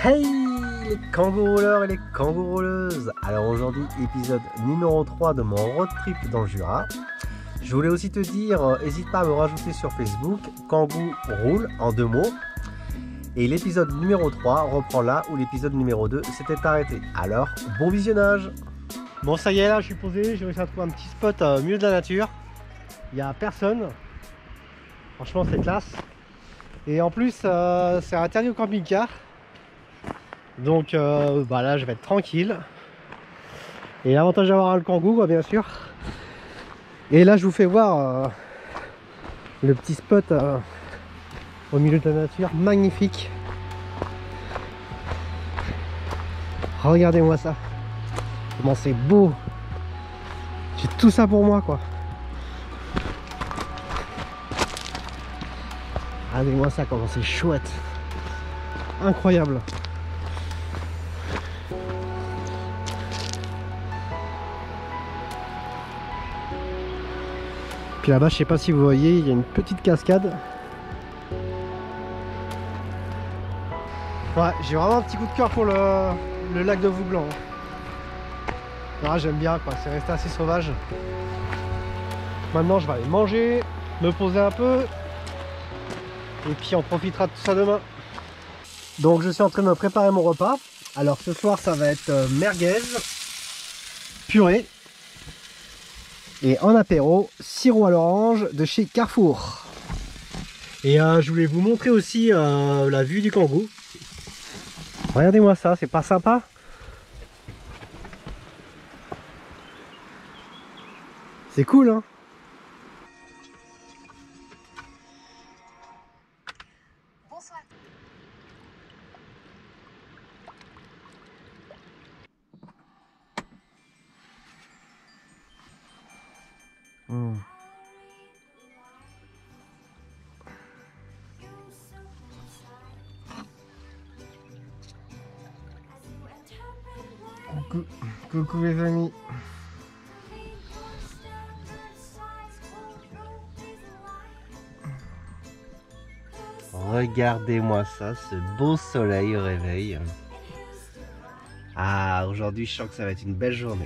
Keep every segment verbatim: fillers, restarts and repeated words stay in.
Hey les kangourous-rouleurs et les kangourous-rouleuses. Alors aujourd'hui, épisode numéro trois de mon road trip dans le Jura. Je voulais aussi te dire, n'hésite pas à me rajouter sur Facebook, Kangoo roule en deux mots. Et l'épisode numéro trois reprend là où l'épisode numéro deux s'était arrêté. Alors, bon visionnage. Bon, ça y est, là je suis posé, j'ai réussi à trouver un petit spot au milieu de la nature. Il n'y a personne. Franchement, c'est classe. Et en plus, euh, c'est interdit au camping-car. Donc euh, bah là, je vais être tranquille. Et l'avantage d'avoir le Kangoo, quoi, bien sûr. Et là, je vous fais voir euh, le petit spot euh, au milieu de la nature. Magnifique. Regardez-moi ça. Comment c'est beau. J'ai tout ça pour moi, quoi. Regardez-moi ça, comment c'est chouette. Incroyable. Puis là-bas, je sais pas si vous voyez, il y a une petite cascade. Ouais, j'ai vraiment un petit coup de cœur pour le, le lac de Vouglan. Ah, j'aime bien, quoi. C'est resté assez sauvage. Maintenant, je vais aller manger, me poser un peu. Et puis, on profitera de tout ça demain. Donc, je suis en train de me préparer mon repas. Alors, ce soir, ça va être euh, merguez, purée. Et en apéro, sirop à l'orange de chez Carrefour. Et euh, je voulais vous montrer aussi euh, la vue du Kangoo. Regardez-moi ça, c'est pas sympa? C'est cool, hein? Bonsoir. Mmh. Coucou, coucou les amis. Regardez-moi ça, ce beau soleil au réveil. Ah, aujourd'hui je sens que ça va être une belle journée.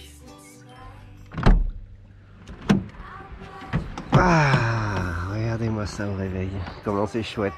Ah, regardez-moi ça au réveil, comment c'est chouette.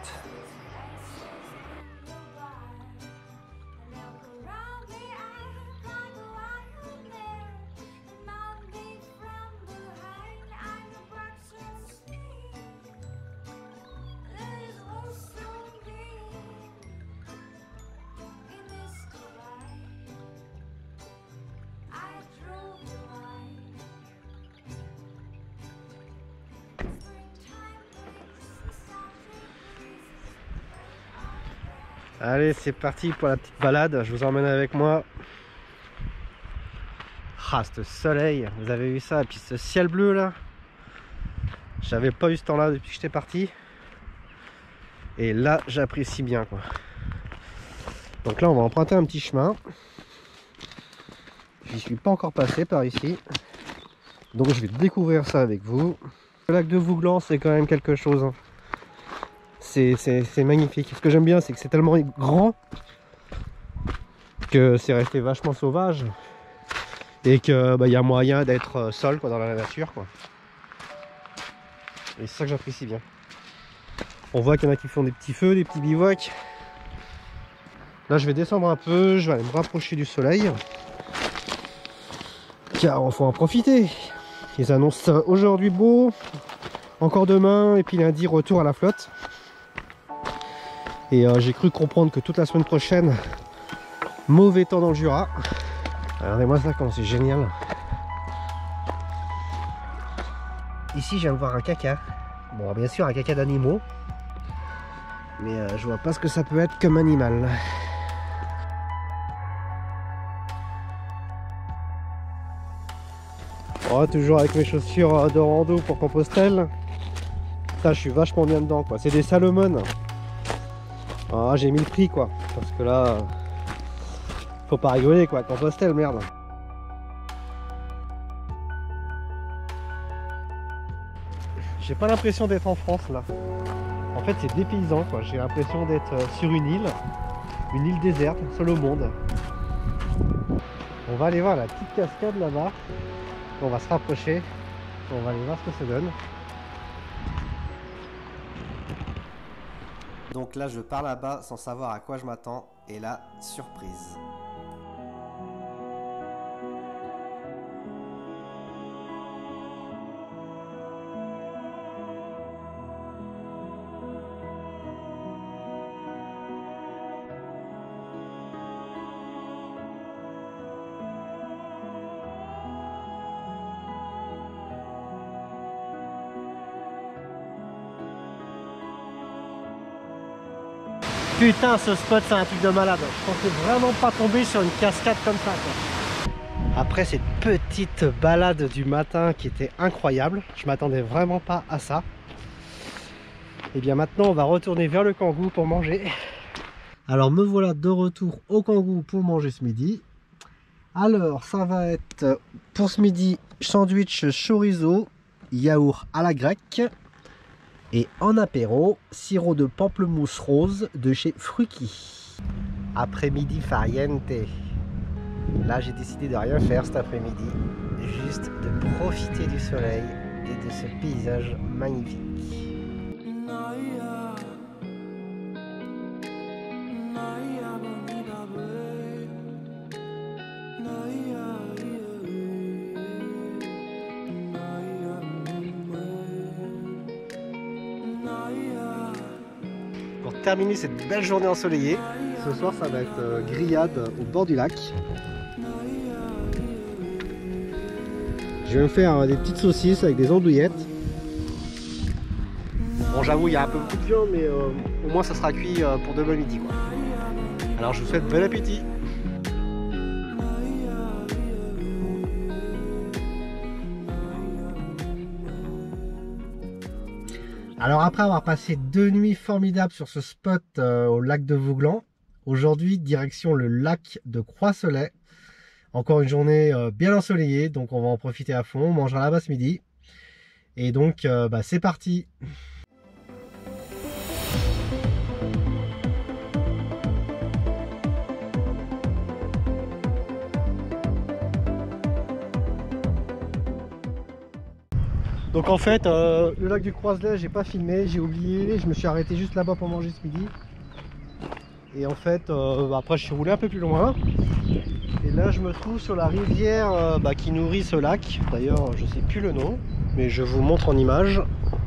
Allez, c'est parti pour la petite balade, je vous emmène avec moi. Ah, ce soleil, vous avez vu ça, et puis ce ciel bleu là. J'avais pas eu ce temps là depuis que j'étais parti. Et là, j'apprécie bien, quoi. Donc là, on va emprunter un petit chemin. J'y suis pas encore passé par ici. Donc je vais découvrir ça avec vous. Le lac de Vouglan, c'est quand même quelque chose, hein. C'est magnifique. Ce que j'aime bien, c'est que c'est tellement grand que c'est resté vachement sauvage et que bah, y a moyen d'être seul, quoi, dans la nature, quoi. Et c'est ça que j'apprécie bien. On voit qu'il y en a qui font des petits feux, des petits bivouacs. Là, je vais descendre un peu, je vais aller me rapprocher du soleil car il faut en profiter. Ils annoncent aujourd'hui beau, encore demain, et puis lundi retour à la flotte. Et euh, j'ai cru comprendre que toute la semaine prochaine, mauvais temps dans le Jura. Regardez-moi ça, comment c'est génial. Ici, je viens de voir un caca. Bon, bien sûr, un caca d'animaux. Mais euh, je vois pas ce que ça peut être comme animal. Oh, toujours avec mes chaussures de rando pour Compostelle. Ça, je suis vachement bien dedans, quoi. C'est des Salomon. Ah, j'ai mis le prix, quoi, parce que là, faut pas rigoler, quoi, Compostelle, merde. J'ai pas l'impression d'être en France, là. En fait, c'est dépaysant, quoi. J'ai l'impression d'être sur une île. Une île déserte, seule au monde. On va aller voir la petite cascade là-bas. On va se rapprocher. On va aller voir ce que ça donne. Donc là, je pars là-bas sans savoir à quoi je m'attends. Et là, surprise. Putain, ce spot c'est un truc de malade. Je pensais vraiment pas tomber sur une cascade comme ça, quoi. Après cette petite balade du matin qui était incroyable, je m'attendais vraiment pas à ça. Et bien maintenant on va retourner vers le Kangoo pour manger. Alors me voilà de retour au Kangoo pour manger ce midi. Alors ça va être pour ce midi sandwich chorizo, yaourt à la grecque. Et en apéro, sirop de pamplemousse rose de chez Fruki. Après-midi farniente. Là, j'ai décidé de rien faire cet après-midi. Juste de profiter du soleil et de ce paysage magnifique. Pour terminer cette belle journée ensoleillée, ce soir ça va être euh, grillade au bord du lac. Je vais me faire euh, des petites saucisses avec des andouillettes. Bon, j'avoue, il y a un peu beaucoup de viande, mais euh, au moins ça sera cuit euh, pour demain midi, quoi. Alors je vous souhaite bon appétit. Alors après avoir passé deux nuits formidables sur ce spot euh, au lac de Vouglan, aujourd'hui direction le lac de Croix-Soleil. Encore une journée euh, bien ensoleillée, donc on va en profiter à fond, on mangera là-bas ce midi. Et donc euh, bah, c'est parti. Donc en fait, euh, le lac du Croix-Soleil, j'ai pas filmé, j'ai oublié, je me suis arrêté juste là-bas pour manger ce midi. Et en fait, euh, après je suis roulé un peu plus loin. Et là je me trouve sur la rivière euh, bah, qui nourrit ce lac. D'ailleurs, je sais plus le nom, mais je vous montre en image.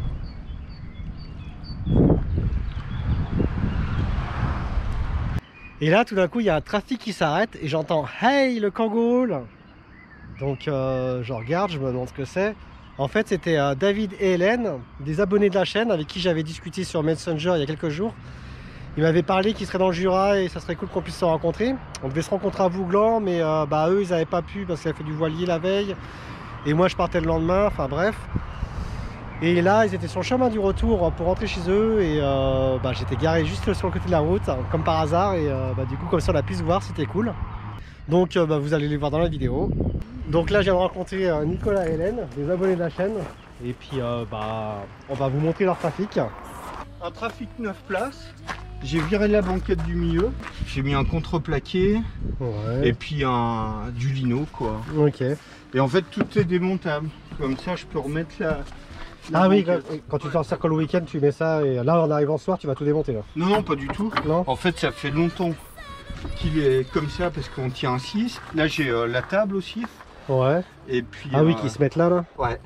Et là tout d'un coup, il y a un trafic qui s'arrête et j'entends « Hey, le kangourou !» Donc euh, je regarde, je me demande ce que c'est. En fait, c'était euh, David et Hélène, des abonnés de la chaîne avec qui j'avais discuté sur Messenger il y a quelques jours. Ils m'avaient parlé qu'ils seraient dans le Jura et ça serait cool qu'on puisse se rencontrer. On devait se rencontrer à Vouglan, mais euh, bah, eux, ils n'avaient pas pu parce qu'ils avaient fait du voilier la veille. Et moi, je partais le lendemain, enfin bref. Et là, ils étaient sur le chemin du retour pour rentrer chez eux. Et euh, bah, j'étais garé juste sur le côté de la route, comme par hasard. Et euh, bah, du coup, comme ça, on a pu se voir, c'était cool. Donc, euh, bah, vous allez les voir dans la vidéo. Donc là, je viens de rencontrer euh, Nicolas et Hélène, des abonnés de la chaîne. Et puis, euh, bah, on va vous montrer leur trafic. Un trafic neuf places. J'ai viré la banquette du milieu. J'ai mis un contreplaqué. Ouais. Et puis un, du lino, quoi. Ok. Et en fait, tout est démontable. Comme ça, je peux remettre la... la ah oui, quand, banquette. quand tu t'en sers le week-end, tu mets ça. Et là, en arrivant ce soir, tu vas tout démonter. Là. Non, non, pas du tout. Non. En fait, ça fait longtemps qu'il est comme ça parce qu'on tient un six. Là, j'ai euh, la table aussi. Ouais. Et puis, ah oui, euh, qui se mettent là, là. Ouais.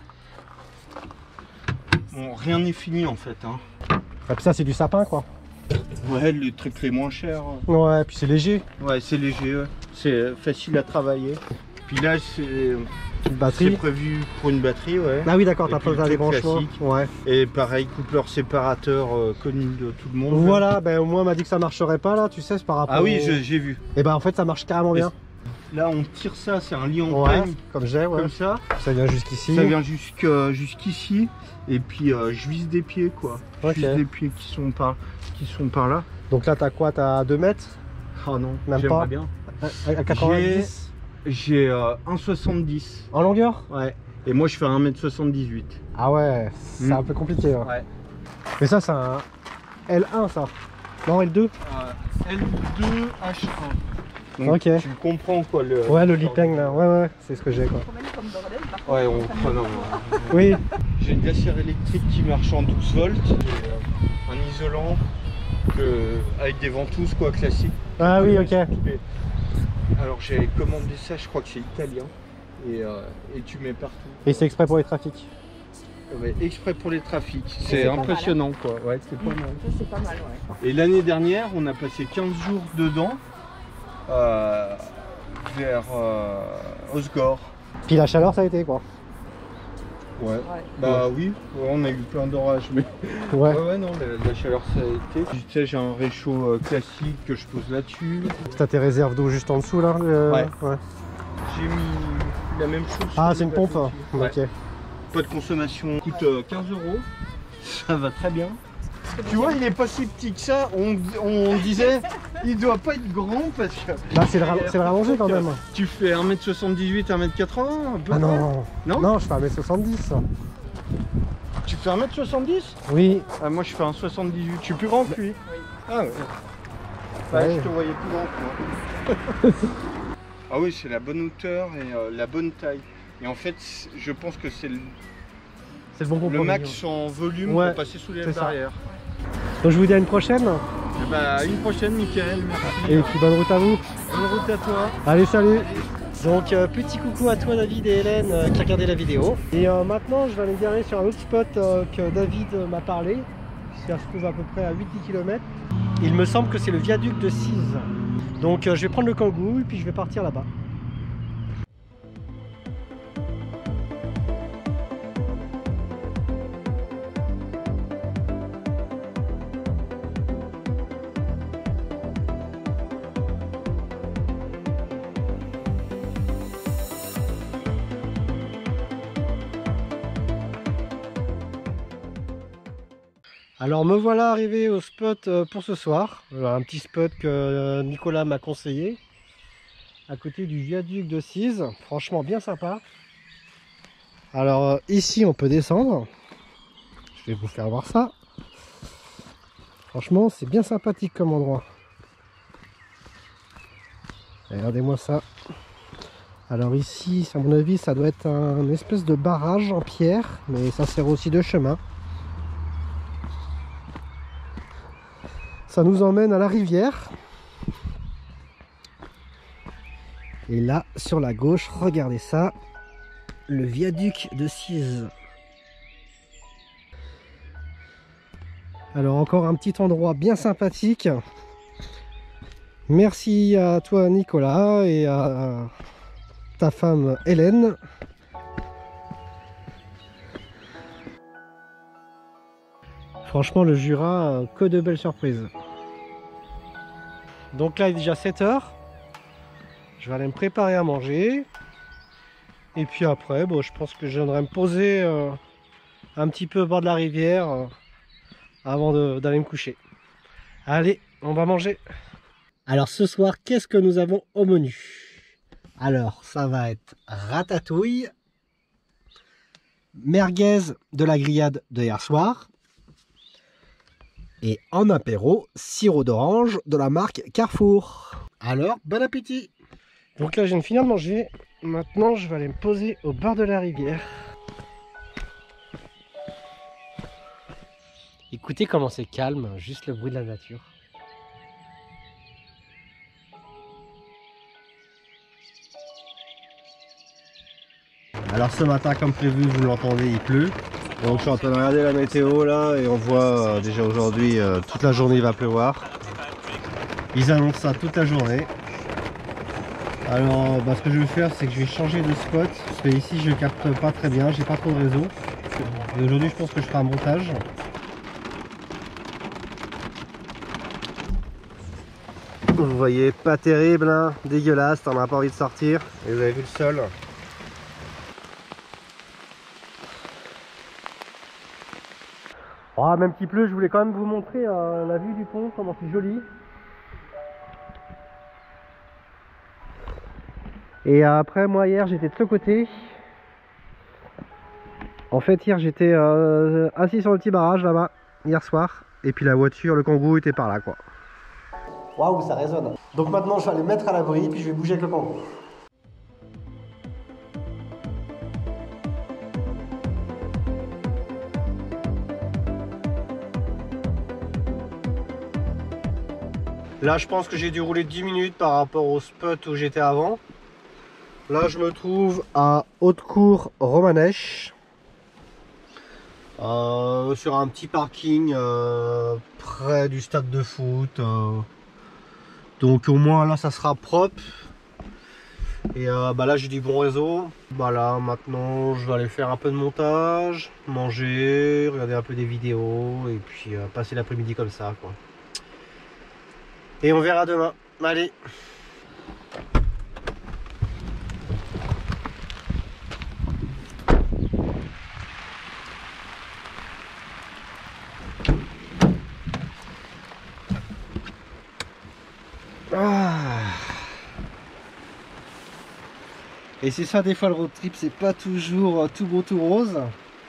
Bon, rien n'est fini en fait. Hein. Et puis ça, c'est du sapin, quoi. Ouais, le truc les moins cher. Ouais, puis c'est léger. Ouais, c'est léger, ouais. C'est facile à travailler. Puis là, c'est batterie. prévu pour une batterie, ouais. Ah oui, d'accord, t'as puis pas le les truc branchements. classique. Ouais. Et pareil, coupleur séparateur euh, connu de tout le monde. Voilà, ben au moins on m'a dit que ça marcherait pas là, tu sais, c'est par rapport. Ah oui, au... j'ai vu. Et ben en fait, ça marche carrément bien. Là, on tire ça, c'est un lit en Ouais, peigne, comme j'ai, ouais. comme ça. Ça vient jusqu'ici. Ça vient jusqu'à jusqu'ici. Et puis euh, je vise des pieds, quoi. Ok. Je vise des pieds qui sont par, qui sont par là. Donc là, t'as quoi? T'as deux mètres? Oh non, même j'aimerais pas. bien. À quatre-vingt-dix? J'ai euh, un mètre soixante-dix. En longueur? Ouais. Et moi, je fais un mètre soixante-dix-huit. Ah ouais, c'est Mm. un peu compliqué. Hein. Ouais. Mais ça, c'est un L un, ça. Non, L deux? Euh, L deux H un. Donc, ok. tu comprends quoi le. Ouais, le Lipeng là, ouais, ouais, c'est ce que j'ai quoi. Ouais, on. Oh, non, non. Oui. J'ai une glacière électrique qui marche en douze volts. J'ai euh, un isolant que, avec des ventouses quoi, classiques. Ah oui, ok. Alors j'ai commandé ça, je crois que c'est italien. Et, euh, et tu mets partout. Et c'est exprès pour les trafics. Ouais, exprès pour les trafics. C'est C'est impressionnant quoi. Ouais, c'est pas Mmh, mal. ça c'est pas mal, ouais. Et l'année dernière, on a passé quinze jours dedans. Euh, vers euh, Osgore. Puis la chaleur, ça a été quoi. Ouais. Ouais. Bah oui, ouais, on a eu plein d'orages, mais Ouais. ouais, ouais non, la, la chaleur ça a été. Tu sais, j'ai un réchaud euh, classique que je pose là-dessus. T'as tes réserves d'eau juste en dessous là euh, Ouais. ouais. J'ai mis la même chose. Ah, sur c'est les une pompe. bateaux Hein. aussi. Ouais. Ok. Pas de consommation, coûte euh, quinze euros. Ça va très bien. Tu vois, il est pas si petit que ça. On, on disait, il doit pas être grand parce que. Là, c'est le, ra- c'est le rallongé quand même. Tu fais un mètre soixante-dix-huit, un mètre quatre-vingts à peu Ah près. non. Non Non, je fais un mètre soixante-dix. Tu fais un mètre soixante-dix? Oui. Ah, moi je fais un soixante-dix-huit. Je suis plus grand que lui. Oui. Ah ouais. Bah, Ouais. je te voyais plus grand que moi. Ah oui, c'est la bonne hauteur et euh, la bonne taille. Et en fait, je pense que c'est le, C'est le bon compromis. le max en volume Ouais, pour passer sous les c'est ça. barrières. Donc je vous dis à une prochaine. Et bah, à une prochaine, Mickaël. Merci. Et puis bonne route à vous. Bonne route à toi. Allez, salut. Donc euh, petit coucou à toi David et Hélène euh, qui regardaient la vidéo. Et euh, maintenant je vais aller me garer sur un autre spot euh, que David euh, m'a parlé. Ça se trouve à peu près à huit dix kilomètres. Il me semble que c'est le viaduc de Cise. Donc euh, je vais prendre le Kangoo et puis je vais partir là-bas. Alors me voilà arrivé au spot pour ce soir. Alors, un petit spot que Nicolas m'a conseillé. À côté du viaduc de Cise. Franchement bien sympa. Alors ici on peut descendre. Je vais vous faire voir ça. Franchement c'est bien sympathique comme endroit. Regardez-moi ça. Alors ici à mon avis ça doit être un espèce de barrage en pierre. Mais ça sert aussi de chemin. Ça nous emmène à la rivière. Et là, sur la gauche, regardez ça. Le viaduc de Cise. Alors encore un petit endroit bien sympathique. Merci à toi Nicolas et à ta femme Hélène. Franchement le Jura, que de belles surprises. Donc là il est déjà sept heures. Je vais aller me préparer à manger. Et puis après, bon, je pense que je viendrai me poser euh, un petit peu au bord de la rivière euh, avant d'aller me coucher. Allez, on va manger. Alors ce soir, qu'est-ce que nous avons au menu? Alors ça va être ratatouille, merguez de la grillade de hier soir. Et en apéro, sirop d'orange de la marque Carrefour. Alors, bon appétit! Donc là, je viens de finir de manger. Maintenant, je vais aller me poser au bord de la rivière. Écoutez comment c'est calme, juste le bruit de la nature. Alors ce matin, comme prévu, vous l'entendez, il pleut. Donc je suis en train de regarder la météo là et on voit euh, déjà aujourd'hui euh, toute la journée il va pleuvoir. Ils annoncent ça toute la journée. Alors bah, ce que je vais faire c'est que je vais changer de spot parce que ici je capte pas très bien, j'ai pas trop de réseau. Et aujourd'hui je pense que je ferai un montage. Vous voyez, pas terrible, hein, dégueulasse, t'en as pas envie de sortir. Et vous avez vu le sol. Oh, même qu'il pleut, je voulais quand même vous montrer euh, la vue du pont, comment c'est joli. Et après, moi hier, j'étais de ce côté. En fait, hier, j'étais euh, assis sur le petit barrage là-bas, hier soir. Et puis la voiture, le Kangoo était par là, quoi. Waouh, ça résonne. Donc maintenant, je vais aller mettre à l'abri, puis je vais bouger avec le kangourou. Là, je pense que j'ai dû rouler dix minutes par rapport au spot où j'étais avant. Là, je me trouve à Haute-Cour Romanèche. Euh, sur un petit parking euh, près du stade de foot. Euh. Donc au moins là, ça sera propre. Et euh, bah là, j'ai du bon réseau. Bah là, maintenant, je vais aller faire un peu de montage, manger, regarder un peu des vidéos et puis euh, passer l'après-midi comme ça, quoi. Et on verra demain. Allez. Ah. Et c'est ça, des fois le road trip, c'est pas toujours tout beau tout rose.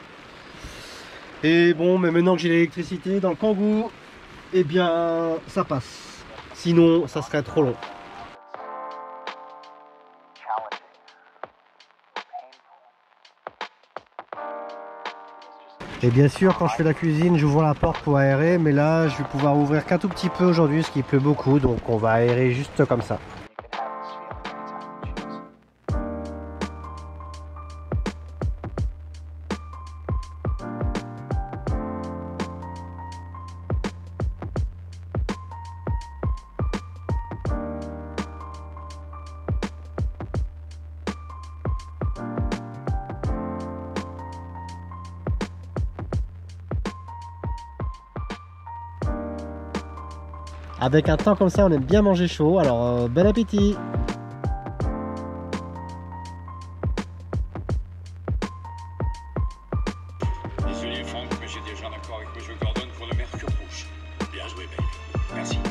Et bon, mais maintenant que j'ai l'électricité dans le Kangoo, eh bien ça passe. Sinon, ça serait trop long. Et bien sûr, quand je fais la cuisine, j'ouvre la porte pour aérer, mais là, je vais pouvoir ouvrir qu'un tout petit peu aujourd'hui, parce qu'il pleut beaucoup, donc on va aérer juste comme ça. Avec un temps comme ça, on aime bien manger chaud, alors euh, bon appétit! Désolé Franck, mais j'ai déjà un accord avec M. Gordon pour le Mercure Rouge. Bien joué, Bale. Merci.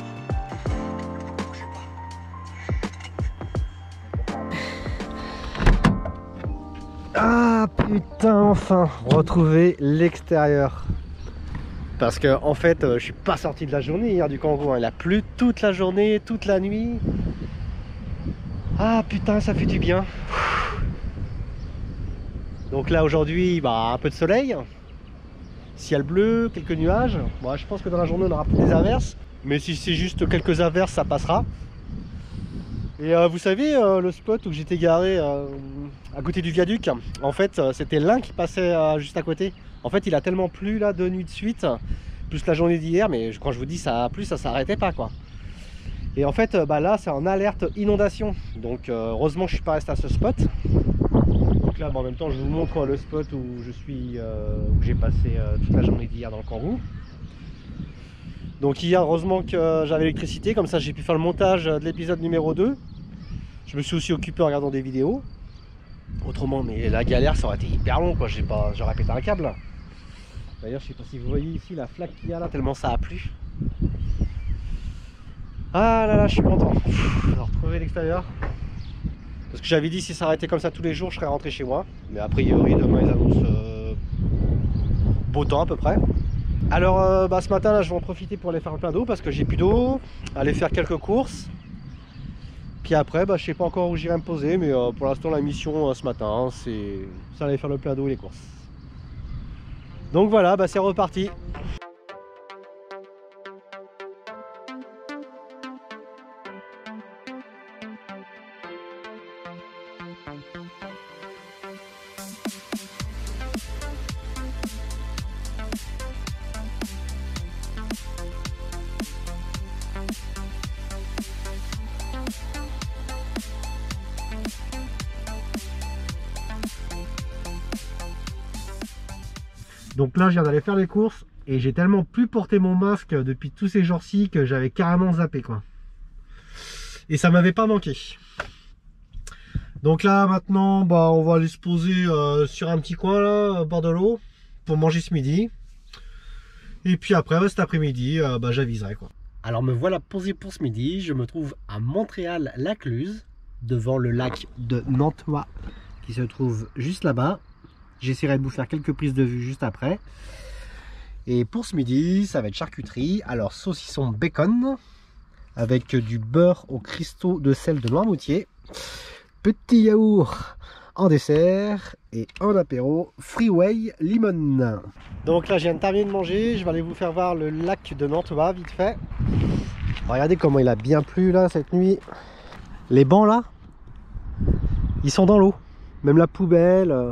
Ah putain, enfin, retrouver l'extérieur. Parce que en fait, euh, je suis pas sorti de la journée hier du Kangoo, hein. Il a plu toute la journée, toute la nuit. Ah putain, ça fait du bien. Donc là aujourd'hui, bah, un peu de soleil, ciel bleu, quelques nuages. Bon, je pense que dans la journée on aura plus des averses, mais si c'est juste quelques averses, ça passera. Et euh, vous savez, euh, le spot où j'étais garé euh, à côté du viaduc, en fait, euh, c'était l'un qui passait euh, juste à côté. En fait, il a tellement plu là deux nuits de suite, plus la journée d'hier, mais quand je vous dis ça a plu, ça s'arrêtait pas, quoi. Et en fait, bah là, c'est en alerte inondation. Donc euh, heureusement que je suis pas resté à ce spot. Donc là, bah, en même temps, je vous montre le spot où je suis, euh, où j'ai passé euh, toute la journée d'hier dans le Kangoo. Donc hier, heureusement que j'avais l'électricité, comme ça j'ai pu faire le montage de l'épisode numéro deux. Je me suis aussi occupé en regardant des vidéos. Autrement, mais la galère, ça aurait été hyper long, quoi. J'ai pas, j'aurais pété un câble. D'ailleurs, je sais pas si vous voyez ici la flaque qu'il y a là, tellement ça a plu. Ah là là, je suis content de retrouver l'extérieur. Parce que j'avais dit si ça arrêtait comme ça tous les jours, je serais rentré chez moi. Mais a priori, demain ils annoncent euh, beau temps à peu près. Alors euh, bah, ce matin là, je vais en profiter pour aller faire un plein d'eau parce que j'ai plus d'eau, aller faire quelques courses. Puis après, bah, je sais pas encore où j'irai me poser, mais euh, pour l'instant la mission euh, ce matin, c'est ça, aller faire le plein d'eau et les courses. Donc voilà, bah, c'est reparti. Donc là, je viens d'aller faire les courses et j'ai tellement plus porté mon masque depuis tous ces jours-ci que j'avais carrément zappé, quoi. Et ça m'avait pas manqué. Donc là, maintenant, bah, on va aller se poser euh, sur un petit coin là, au bord de l'eau, pour manger ce midi. Et puis après, bah, cet après-midi, euh, bah, j'aviserai, quoi. Alors me voilà posé pour ce midi. Je me trouve à Montréal-Lacluse, devant le lac de Nantois, qui se trouve juste là-bas. J'essaierai de vous faire quelques prises de vue juste après. Et pour ce midi, ça va être charcuterie. Alors saucisson bacon avec du beurre aux cristaux de sel de Noirmoutier. Petit yaourt en dessert et en apéro Freeway Limon. Donc là je viens de terminer de manger, je vais aller vous faire voir le lac de Nantua vite fait. Regardez comment il a bien plu là cette nuit. Les bancs là, ils sont dans l'eau, même la poubelle. Euh...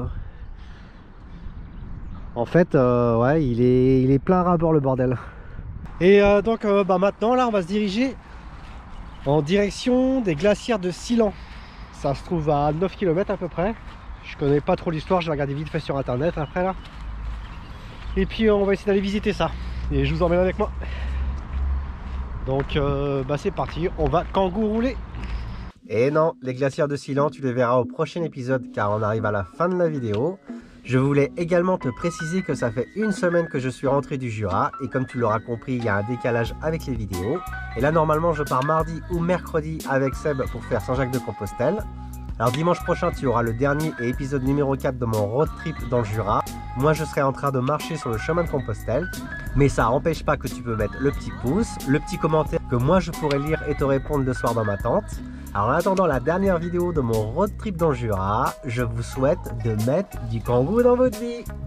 En fait, euh, ouais, il est, il est plein à bord le bordel. Et euh, donc euh, bah maintenant là on va se diriger en direction des glacières de Silan. Ça se trouve à neuf kilomètres à peu près. Je connais pas trop l'histoire, je vais regarder vite fait sur internet après là. Et puis on va essayer d'aller visiter ça. Et je vous emmène avec moi. Donc euh, bah c'est parti, on va kangourouler. Et non, les glacières de Silan tu les verras au prochain épisode car on arrive à la fin de la vidéo. Je voulais également te préciser que ça fait une semaine que je suis rentré du Jura et comme tu l'auras compris, il y a un décalage avec les vidéos. Et là, normalement, je pars mardi ou mercredi avec Seb pour faire Saint-Jacques-de-Compostelle. Alors dimanche prochain, tu auras le dernier et épisode numéro quatre de mon road trip dans le Jura. Moi, je serai en train de marcher sur le chemin de Compostelle. Mais ça n'empêche pas que tu peux mettre le petit pouce, le petit commentaire que moi, je pourrai lire et te répondre le soir dans ma tente. Alors en attendant la dernière vidéo de mon road trip dans le Jura, je vous souhaite de mettre du kangou dans votre vie.